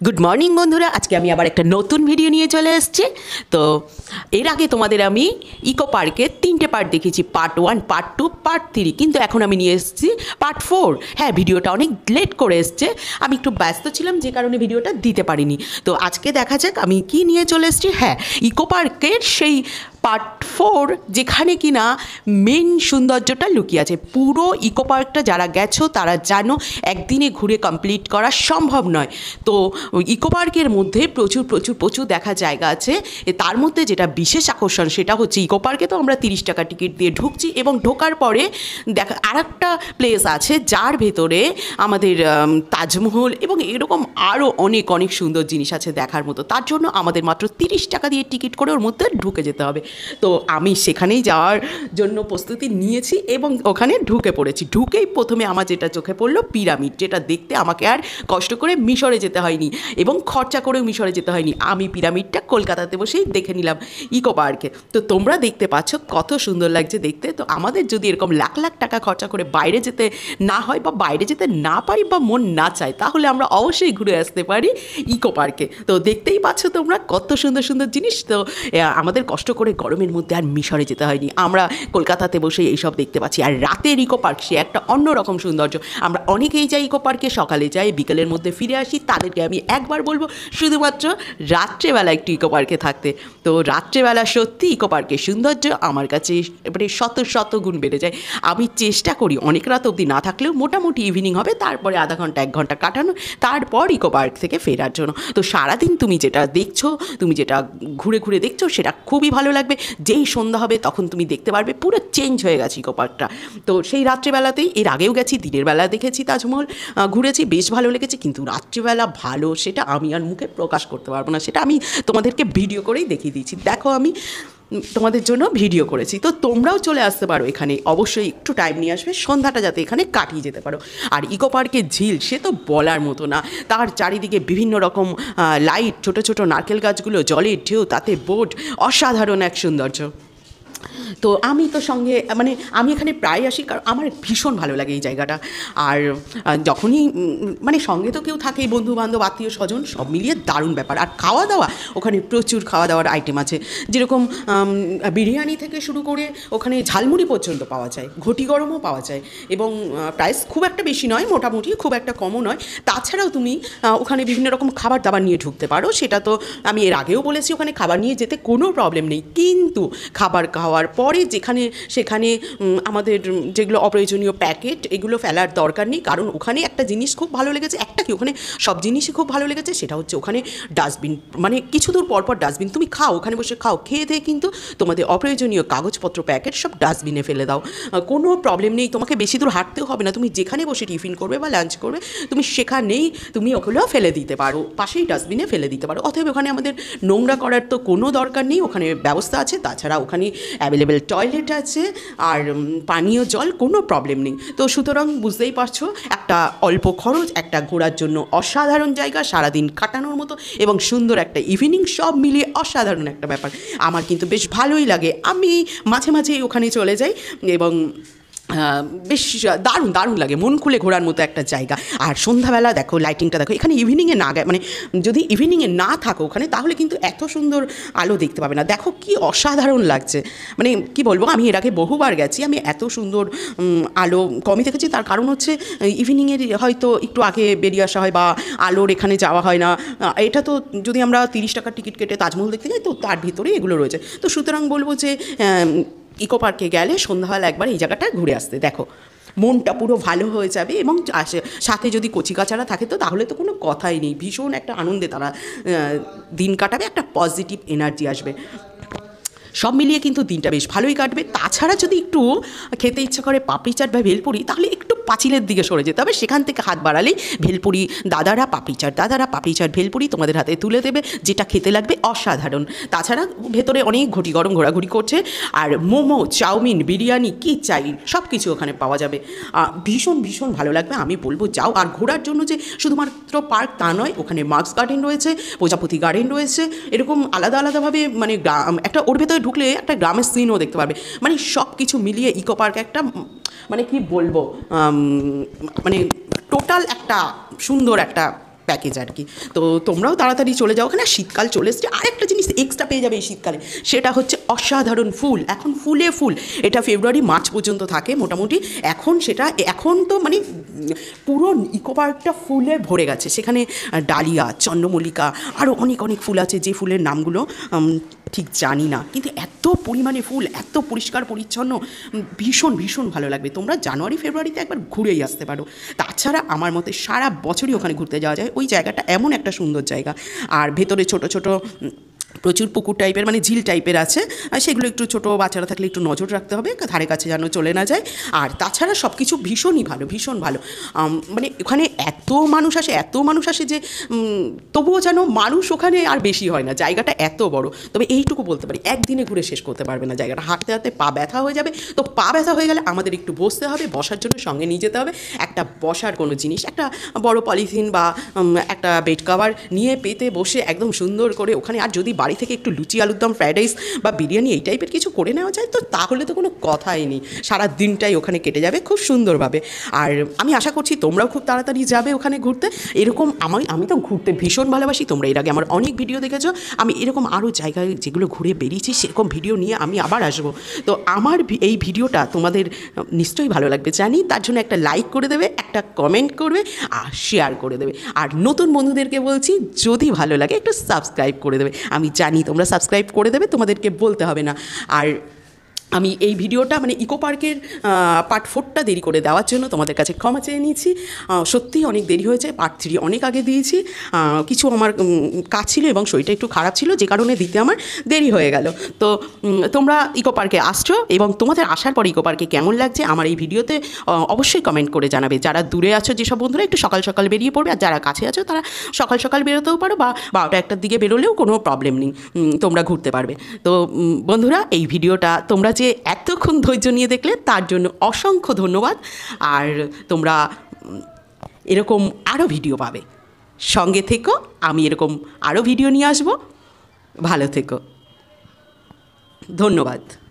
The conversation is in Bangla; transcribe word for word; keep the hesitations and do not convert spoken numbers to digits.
গুড মর্নিং বন্ধুরা, আজকে আমি আবার একটা নতুন ভিডিও নিয়ে চলে এসেছি। তো এর আগে তোমাদের আমি ইকো পার্কের তিনটে পার্ট দেখেছি, part one, part two, part three, কিন্তু এখন আমি নিয়ে এসেছি পার্ট ফোর। হ্যাঁ, ভিডিওটা অনেক লেট করে এসছে, আমি একটু ব্যস্ত ছিলাম যে কারণে ভিডিওটা দিতে পারিনি। তো আজকে দেখা যাক আমি কি নিয়ে চলে এসেছি। হ্যাঁ, ইকো পার্কের সেই পার্ট ফোর, যেখানে কিনা মেন সৌন্দর্যটা লুকিয়ে আছে। পুরো ইকো পার্কটা যারা গেছো তারা জানো একদিনে ঘুরে কমপ্লিট করা সম্ভব নয়। তো ইকো পার্কের মধ্যে প্রচুর প্রচুর প্রচুর দেখা জায়গা আছে। তার মধ্যে যেটা বিশেষ আকর্ষণ সেটা হচ্ছে ইকো পার্কে তো আমরা তিরিশ টাকা টিকিট দিয়ে ঢুকছি, এবং ঢোকার পরে দেখা আর একটা প্লেস আছে যার ভেতরে আমাদের তাজমহল এবং এরকম আরও অনেক অনেক সুন্দর জিনিস আছে দেখার মতো। তার জন্য আমাদের মাত্র তিরিশ টাকা দিয়ে টিকিট করে ওর মধ্যে ঢুকে যেতে হবে। তো আমি সেখানেই যাওয়ার জন্য প্রস্তুতি নিয়েছি এবং ওখানে ঢুকে পড়েছি। ঢুকেই প্রথমে আমার যেটা চোখে পড়লো পিরামিড, যেটা দেখতে আমাকে আর কষ্ট করে মিশরে যেতে হয়নি এবং খরচা করেও মিশরে যেতে হয়নি। আমি পিরামিডটা কলকাতাতে বসেই দেখে নিলাম ইকো পার্কে। তো তোমরা দেখতে পাচ্ছ কত সুন্দর লাগছে দেখতে। তো আমাদের যদি এরকম লাখ লাখ টাকা খরচা করে বাইরে যেতে না হয় বা বাইরে যেতে না পারি বা মন না চায়, তাহলে আমরা অবশ্যই ঘুরে আসতে পারি ইকো পার্কে। তো দেখতেই পাচ্ছ তোমরা কত সুন্দর সুন্দর জিনিস। তো আমাদের কষ্ট করে গরমের মধ্যে আর মিশরে যেতে হয়নি, আমরা কলকাতাতে বসে এইসব দেখতে পাচ্ছি। আর রাতের ইকো পার্ক সে একটা অন্যরকম সৌন্দর্য। আমরা অনেকেই যাই ইকো পার্কে, সকালে যাই, বিকেলের মধ্যে ফিরে আসি। তাদেরকে আমি একবার বলবো শুধুমাত্র রাত্রেবেলা একটু ইকো পার্কে থাকতে। তো রাত্রেবেলা সত্যি ইকো পার্কের সৌন্দর্য আমার কাছে এবারে শত শত গুণ বেড়ে যায়। আমি চেষ্টা করি অনেক রাত অবধি না থাকলেও মোটামুটি ইভিনিং হবে, তারপরে আধা ঘন্টা এক ঘন্টা কাটানো, তারপর ইকো পার্ক থেকে ফেরার জন্য। তো সারাদিন তুমি যেটা দেখছো, তুমি যেটা ঘুরে ঘুরে দেখছো, সেটা খুবই ভালো লাগবে। যেই সন্ধ্যা হবে তখন তুমি দেখতে পারবে পুরো চেঞ্জ হয়ে গেছে ইকো পার্কটা। তো সেই রাত্রেবেলাতেই, এর আগেও গেছি, দিনের বেলা দেখেছি তাজমহল, ঘুরেছি, বেশ ভালো লেগেছে। কিন্তু রাত্রিবেলা ভালো সেটা আমি আর মুখে প্রকাশ করতে পারবো না, সেটা আমি তোমাদেরকে ভিডিও করেই দেখিয়ে দিচ্ছি। দেখো আমি তোমাদের জন্য ভিডিও করেছি। তো তোমরাও চলে আসতে পারো এখানে, অবশ্যই একটু টাইম নিয়ে আসবে, সন্ধ্যাটা যাতে এখানে কাটিয়ে যেতে পারো। আর ইকো পার্কের ঝিল সে তো বলার মতো না, তার চারিদিকে বিভিন্ন রকম লাইট, ছোট ছোট নারকেল গাছগুলো, জলের ঢেউ, তাতে বোট, অসাধারণ এক সৌন্দর্য। তো আমি তো সঙ্গে মানে আমি এখানে প্রায় আসি, কারণ আমার ভীষণ ভালো লাগে এই জায়গাটা। আর যখনই মানে সঙ্গে তো কেউ থাকেই, বন্ধু বান্ধব, আত্মীয় স্বজন, সব মিলিয়ে দারুণ ব্যাপার। আর খাওয়া দাওয়া, ওখানে প্রচুর খাওয়া দাওয়ার আইটেম আছে, যেরকম বিরিয়ানি থেকে শুরু করে ওখানে ঝালমুড়ি পর্যন্ত পাওয়া যায়, ঘটি গরমও পাওয়া যায়, এবং প্রাইস খুব একটা বেশি নয়, মোটামুটি খুব একটা কমও নয়। তাছাড়াও তুমি ওখানে বিভিন্ন রকম খাবার দাবার নিয়ে ঢুকতে পারো, সেটা তো আমি এর আগেও বলেছি, ওখানে খাবার নিয়ে যেতে কোনো প্রবলেম নেই। কিন্তু খাবার খাওয়ার পরে যেখানে সেখানে আমাদের যেগুলো অপ্রয়োজনীয় প্যাকেট, এগুলো ফেলার দরকার নেই, কারণ ওখানে একটা জিনিস খুব ভালো লেগেছে, একটা কি ওখানে সব জিনিসই খুব ভালো লেগেছে, সেটা হচ্ছে ওখানে ডাস্টবিন, মানে কিছু দূর পরপর ডাস্টবিন, তুমি খাও ওখানে বসে খাও, খেয়ে দিয়ে কিন্তু তোমাদের অপ্রয়োজনীয় কাগজপত্র প্যাকেট সব ডাস্টবিনে ফেলে দাও, কোনো প্রবলেম নেই। তোমাকে বেশি দূর হাঁটতেও হবে না, তুমি যেখানে বসে টিফিন করবে বা লাঞ্চ করবে তুমি সেখানেই তুমি ওগুলো ফেলে দিতে পারো, পাশেই ডাস্টবিনে ফেলে দিতে পারো। অতএব ওখানে আমাদের নোংরা করার তো কোনো দরকার নেই, ওখানে ব্যবস্থা আছে। তাছাড়া ওখানে অ্যাভেলেবেল টয়লেট আছে, আর পানীয় জল, কোনো প্রবলেম নেই। তো সুতরাং বুঝতেই পারছো, একটা অল্প খরচ, একটা ঘোরার জন্য অসাধারণ জায়গা, সারাদিন কাটানোর মতো এবং সুন্দর একটা ইভিনিং, সব মিলিয়ে অসাধারণ একটা ব্যাপার। আমার কিন্তু বেশ ভালোই লাগে, আমি মাঝে মাঝে ওখানে চলে যাই এবং বেশ দারুণ দারুণ লাগে, মন খুলে ঘোরার মতো একটা জায়গা। আর সন্ধ্যাবেলা দেখো, লাইটিংটা দেখো, এখানে ইভিনিংয়ে না মানে যদি ইভিনিংয়ে না থাকো ওখানে, তাহলে কিন্তু এত সুন্দর আলো দেখতে পাবে না। দেখো কি অসাধারণ লাগছে, মানে কি বলবো, আমি এর আগে বহুবার গেছি, আমি এত সুন্দর আলো কমই দেখেছি। তার কারণ হচ্ছে ইভিনিংয়ের হয়তো একটু আগে বেরিয়ে আসা হয় বা আলোর এখানে যাওয়া হয় না। এটা তো যদি আমরা তিরিশ টাকার টিকিট কেটে তাজমহল দেখতে যাই, তো তার ভিতরেই এগুলো রয়েছে। তো সুতরাং বলবো যে ইকো পার্কে গেলে সন্ধ্যাবেলা একবার এই জায়গাটা ঘুরে আসতে, দেখো মনটা পুরো ভালো হয়ে যাবে। এবং সাথে যদি কচিকাচারা থাকে তো তাহলে তো কোনো কথাই নেই, ভীষণ একটা আনন্দে তারা দিন কাটাবে, একটা পজিটিভ এনার্জি আসবে। সব মিলিয়ে কিন্তু দিনটা বেশ ভালোই কাটবে। তাছাড়া যদি একটু খেতে ইচ্ছা করে পাপড়ি চাট বা ভেলপুরি, তাহলে একটু পাঁচিলের দিকে সরে যেতে হবে, সেখান থেকে হাত বাড়ালেই ভেলপুরি দাদারা, পাপড়ি চাট দাদারা, পাপড়ি চাট ভেলপুরি তোমাদের হাতে তুলে দেবে, যেটা খেতে লাগবে অসাধারণ। তাছাড়া ভেতরে অনেক ঘটি গরম ঘোরাঘুরি করছে, আর মোমো, চাউমিন, বিরিয়ানি, কি চাই সব কিছু ওখানে পাওয়া যাবে। ভীষণ ভীষণ ভালো লাগবে, আমি বলবো যাও। আর ঘোরার জন্য যে শুধুমাত্র পার্ক তা নয়, ওখানে মার্কস গার্ডেন রয়েছে, প্রজাপতি গার্ডেন রয়েছে, এরকম আলাদা আলাদাভাবে মানে একটা ওর ভেতরে ঢুকলে একটা গ্রামের সিনও দেখতে পারবে। মানে সব কিছু মিলিয়ে ইকো পার্ক একটা মানে কি বলবো, মানে টোটাল একটা সুন্দর একটা প্যাকেজ আর কি। তো তোমরাও তাড়াতাড়ি চলে যাও ওখানে। শীতকাল চলে এসছে, আরেকটা জিনিস এক্সট্রা পেয়ে যাবে এই শীতকালে, সেটা হচ্ছে অসাধারণ ফুল। এখন ফুলে ফুল, এটা ফেব্রুয়ারি মার্চ পর্যন্ত থাকে মোটামুটি। এখন সেটা এখন তো মানে পুরো ইকো পার্কটা ফুলে ভরে গেছে। সেখানে ডালিয়া, চন্দ্রমল্লিকা, আরও অনেক অনেক ফুল আছে যে ফুলের নামগুলো ঠিক জানি না, কিন্তু এত পরিমাণে ফুল, এত পরিষ্কার পরিচ্ছন্ন, ভীষণ ভীষণ ভালো লাগবে। তোমরা জানুয়ারি ফেব্রুয়ারিতে একবার ঘুরেই আসতে পারো। তাছাড়া আমার মতে সারা বছরই ওখানে ঘুরতে যাওয়া যায়। ওই জায়গাটা এমন একটা সুন্দর জায়গা। আর ভেতরে ছোটো ছোটো প্রচুর পুকুর টাইপের মানে ঝিল টাইপের আছে, আর সেগুলো একটু ছোটো বাচ্চারা থাকলে একটু নজর রাখতে হবে, ধারে কাছে যেন চলে না যায়। আর তাছাড়া সব কিছু ভীষণই ভালো, ভীষণ ভালো। মানে ওখানে এত মানুষ আসে, এত মানুষ আসে যে তবুও যেন মানুষ ওখানে আর বেশি হয় না। জায়গাটা এত বড়। তবে এইটুকু বলতে পারি, একদিনে ঘুরে শেষ করতে পারবে না জায়গাটা। হাঁটতে হাঁটতে পা ব্যথা হয়ে যাবে। তো পা ব্যথা হয়ে গেলে আমাদের একটু বসতে হবে, বসার জন্য সঙ্গে নিয়ে যেতে হবে একটা বসার কোনো জিনিস, একটা বড় পলিথিন বা একটা বেড কভার নিয়ে পেতে বসে একদম সুন্দর করে ওখানে। আর যদি বাড়ি থেকে একটু লুচি আলুর দম, ফ্রাইড রাইস বা বিরিয়ানি এই টাইপের কিছু করে নেওয়া যায়, তো তাহলে তো কোনো কথাই নেই, সারা দিনটাই ওখানে কেটে যাবে খুব সুন্দরভাবে। আর আমি আশা করছি তোমরাও খুব তাড়াতাড়ি যাবে ওখানে ঘুরতে। এরকম আমি আমি তো ঘুরতে ভীষণ ভালোবাসি। তোমরা এর আগে আমার অনেক ভিডিও দেখেছো। আমি এরকম আরও জায়গায় যেগুলো ঘুরে বেরিয়েছি সেরকম ভিডিও নিয়ে আমি আবার আসবো। তো আমার এই ভিডিওটা তোমাদের নিশ্চয়ই ভালো লাগবে জানি। তার জন্য একটা লাইক করে দেবে, একটা কমেন্ট করবে আর শেয়ার করে দেবে। আর নতুন বন্ধুদেরকে বলছি, যদি ভালো লাগে একটু সাবস্ক্রাইব করে দেবে। আমি জানি তোমরা সাবস্ক্রাইব করে দেবে, তোমাদেরকে বলতে হবে না। আর আমি এই ভিডিওটা মানে ইকো পার্কের পার্ট ফোরটা দেরি করে দেওয়ার জন্য তোমাদের কাছে ক্ষমা চেয়ে নিয়েছি। সত্যিই অনেক দেরি হয়েছে। পার্ট থ্রি অনেক আগে দিয়েছি। কিছু আমার কাজ ছিল এবং শরীরটা একটু খারাপ ছিল, যে কারণে দিতে আমার দেরি হয়ে গেল। তো তোমরা ইকো পার্কে আসছো এবং তোমাদের আসার পর ইকো পার্কে কেমন লাগছে আমার এই ভিডিওতে অবশ্যই কমেন্ট করে জানাবে। যারা দূরে আছো যেসব বন্ধুরা, একটু সকাল সকাল বেরিয়ে পড়বে। আর যারা কাছে আছো তারা সকাল সকাল বেরোতেও পারো, বা বারোটা একটার দিকে বেরোলেও কোনো প্রবলেম নেই, তোমরা ঘুরতে পারবে। তো বন্ধুরা, এই ভিডিওটা তোমরা যে এতক্ষণ ধৈর্য নিয়ে দেখলে তার জন্য অসংখ্য ধন্যবাদ। আর তোমরা এরকম আরও ভিডিও পাবে, সঙ্গে থেকো। আমি এরকম আরও ভিডিও নিয়ে আসবো। ভালো থেকো, ধন্যবাদ।